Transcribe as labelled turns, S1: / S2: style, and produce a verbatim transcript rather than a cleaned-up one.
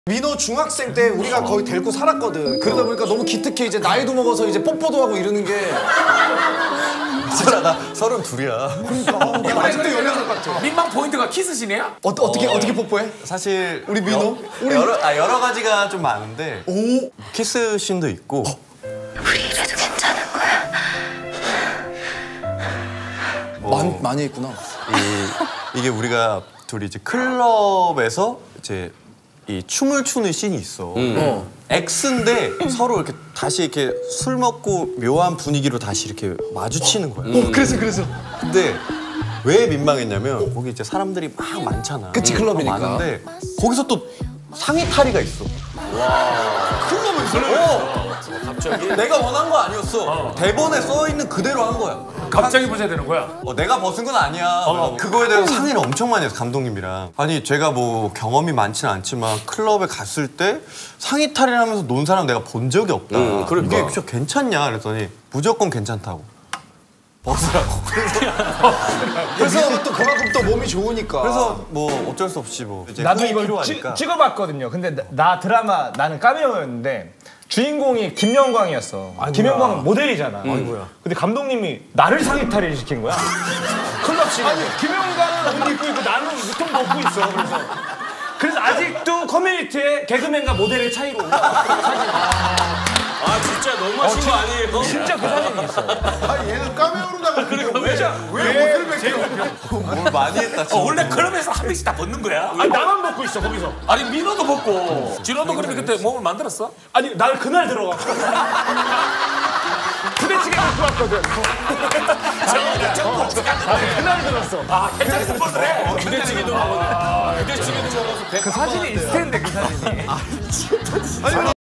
S1: 민호 중학생 때 우리가 거의 데리고 살았거든. 그러다 보니까 너무 기특해. 이제 나이도 먹어서 이제 뽀뽀도 하고 이러는 게.
S2: 진짜 나 서른 둘이야.
S1: 그러니까 어, 나 아직도 열여섯 같아.
S3: 민망 포인트가 키스시네요?
S1: 어, 어떻게 어. 어떻게 뽀뽀해?
S2: 사실
S1: 우리 민호?
S2: 여,
S1: 우리
S2: 여러 아 여러 가지가 좀 많은데.
S1: 오
S2: 키스 씬도 있고. 어.
S4: 우리 이래도 괜찮은 거야?
S2: 뭐,
S1: 많, 많이 했구나.
S2: 이, 이게 우리가 둘이 이제 클럽에서 이제 이 춤을 추는 씬이 있어.
S1: 음. 어.
S2: X인데 서로 이렇게 다시 이렇게 술 먹고 묘한 분위기로 다시 이렇게 마주치는 거야.
S1: 어 그래서 그래서.
S2: 근데 왜 민망했냐면 거기 이제 사람들이 막 많잖아.
S1: 그치, 클럽이니까.
S2: 많은데 거기서 또 상의 탈의가 있어. 와. 클럽에서? 어. 갑자기? 내가 원한 거 아니었어. 어. 대본에 써 있는 그대로 한 거야.
S3: 갑자기 보셔야 되는 거야?
S2: 어, 내가 벗은 건 아니야.
S3: 어.
S2: 그거에 대해서 상의를 엄청 많이 했어, 감독님이랑. 아니, 제가 뭐 경험이 많지는 않지만 클럽에 갔을 때 상의 탈의를 하면서 논 사람 내가 본 적이 없다.
S3: 음, 그러니까.
S2: 이게 진짜 괜찮냐? 그랬더니 무조건 괜찮다고. 벗으라고.
S1: 그래서 또 그만큼 또 몸이 좋으니까.
S2: 그래서 뭐 어쩔 수 없이 뭐 이제
S5: 나도
S2: 흠이
S5: 이걸
S2: 필요하니까.
S5: 찌, 찍어봤거든요. 근데 나, 나 드라마 나는 카메오였는데 주인공이 김영광이었어. 김영광은 모델이잖아. 아이고야. 근데 감독님이 나를 상의 탈의를 시킨 거야. 클럽 아니 김영광은 옷 입고 있고 나는 유통 벗고 있어. 그래서 그래서 아직도 커뮤니티에 개그맨과 모델의 차이로
S3: 아 진짜 너무하신 거 아니에요?
S5: 진짜 그 사진이 있어.
S6: 아니 얘는 까메오로 나가 그러니까
S3: 왜,
S6: 왜 옷을 벗겨?
S2: 뭘 많이 했다, 진짜.
S3: 어, 원래 클럽에서 한 명씩 다 벗는 거야?
S5: 아니 나만 벗고 있어 거기서.
S3: 아니 민호도 벗고 진호도 그러면 그때 몸을 만들었어?
S5: 아니 날 그날 들어가. 부대찌개 갖고 왔거든. 아니 그날 들었어.
S3: 아 괜찮은 벗을 해? 부대찌개도 먹었네. 부대찌개도 먹어서
S5: 그 사진이 있을 텐데 그 사진이.